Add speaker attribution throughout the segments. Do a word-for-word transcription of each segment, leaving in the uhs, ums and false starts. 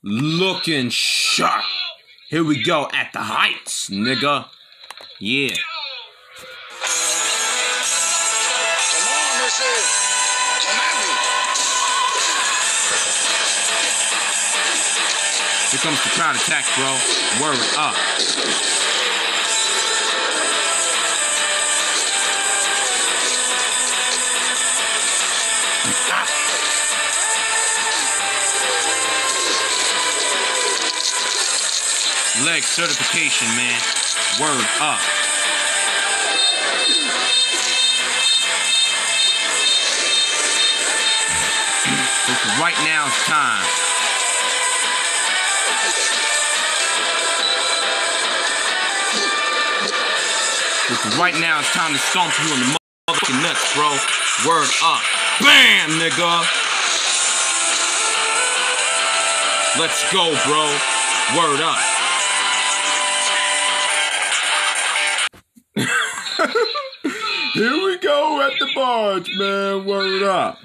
Speaker 1: Looking sharp. Here we go at the heights, nigga. Yeah.
Speaker 2: Come on, Missy. Come at me.
Speaker 1: Here comes the crowd attack, bro. Word up. Leg certification, man. Word up. It's right now's time. It's right now it's time to stomp you in the motherfucking nuts, bro. Word up. Bam, nigga. Let's go, bro. Word up. Here we go at the barge, man. Word up.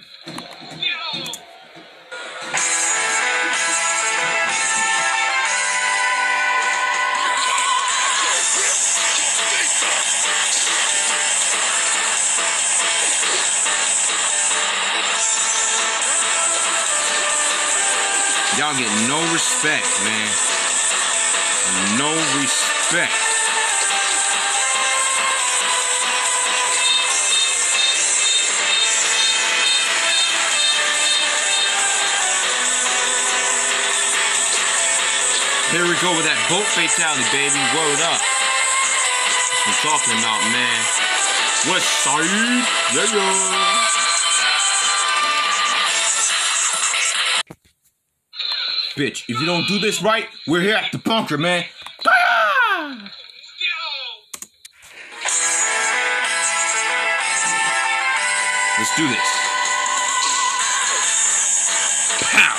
Speaker 1: Y'all get no respect, man. No respect. Here we go with that boat fatality, baby. Word up. That's what I'm talking about, man. West side. Yeah, yeah. Bitch, if you don't do this right, we're here at the bunker, man. Ah! Let's do this. Pow!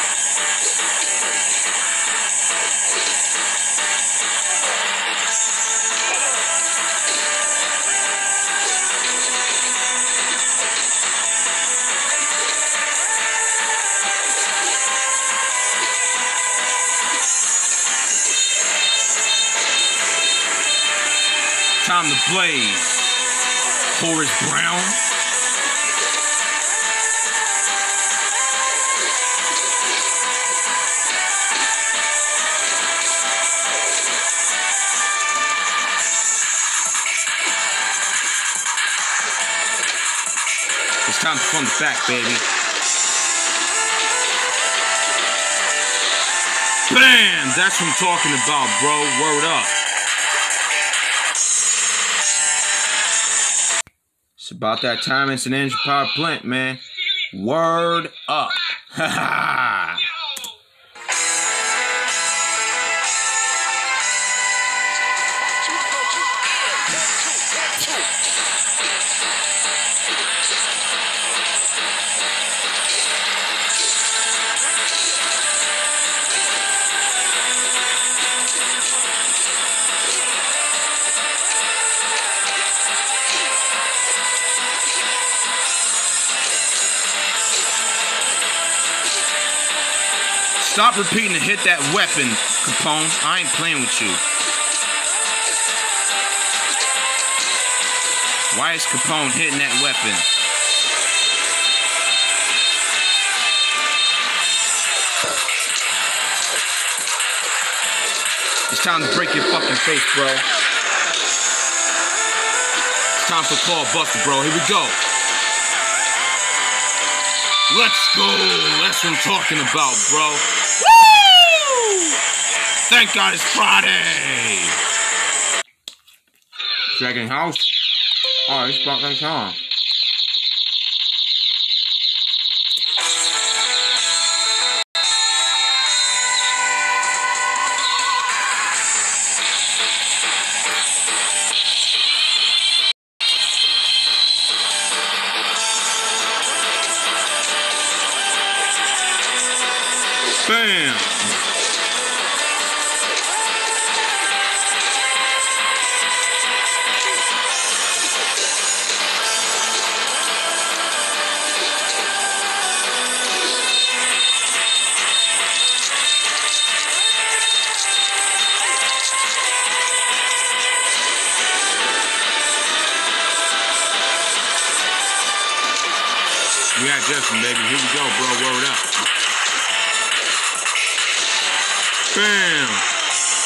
Speaker 1: Time to blaze. Forrest Brown. It's time to fund the back, baby. Bam! That's what I'm talking about, bro. Word up. It's about that time it's an engine power plant, man. Word up. Ha ha. Stop repeating to hit that weapon, Capone. I ain't playing with you. Why is Capone hitting that weapon? It's time to break your fucking face, bro. It's time for Claw Buster, bro. Here we go. Let's go. That's what I'm talking about, bro. Woo! Thank God it's Friday. Dragon House. Oh, it's about that time. Bam! got Justin, baby. Here we go, bro. Word up. Bam.